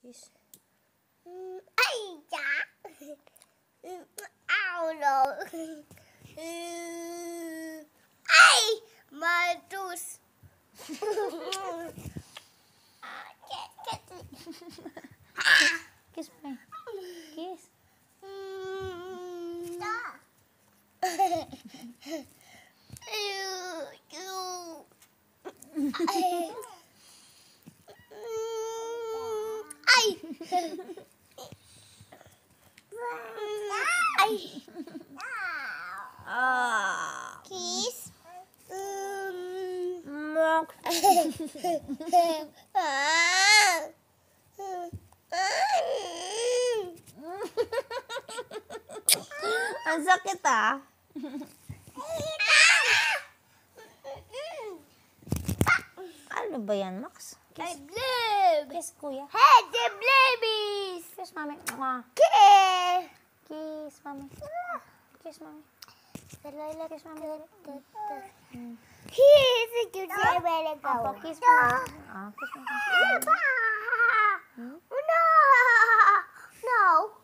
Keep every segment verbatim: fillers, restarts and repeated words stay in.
Kiss. Ay, ya. Ow, no. Ay, madus. Kiss mo. Kiss. Ay. Ay. Ah. Kiss. Mok. Ang sakit ah. Ano ba yan, Max? Ay, Kiss. blib. Kiss, kuya. Hey, the babies. Kiss, mami. Mwah. Kiss. Kiss, mami. Kiss, mami. Kiss, mami. Here's a good day where to go. Papa, kiss mo. Ah, kiss mo. Hmm? No. No.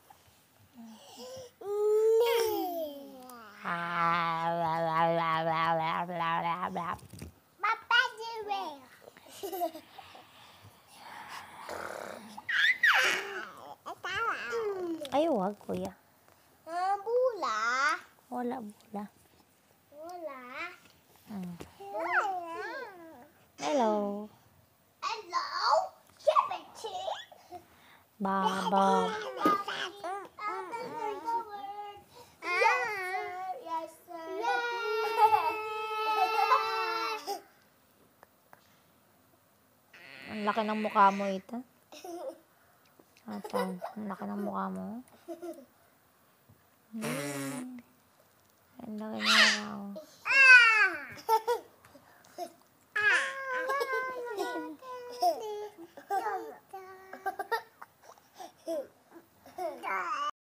Papa, Ay, wag, kuya. Ah, bula. Wala, bula. Bula. Hmm. Bula. Hello. Hello. Kimchi. Baba. Yes, sir. Ang laki ng mukha mo ito. Ito, ang laki ng mukha mo. Hmm. Ang laki ng